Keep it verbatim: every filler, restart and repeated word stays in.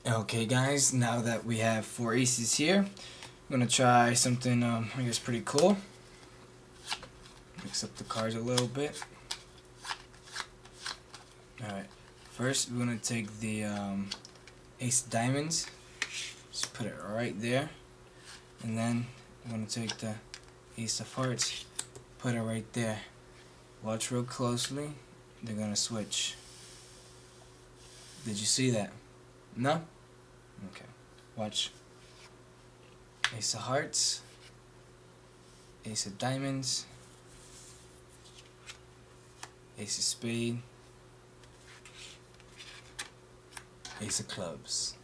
Okay guys, now that we have four aces here, I'm gonna try something um, I guess pretty cool. Mix up the cards a little bit. Alright, first we're gonna take the um, ace of diamonds, just put it right there, and then I'm gonna take the ace of hearts, put it right there. Watch real closely, they're gonna switch. Did you see that? No? Okay, watch. Ace of hearts, ace of diamonds, ace of spade, ace of clubs.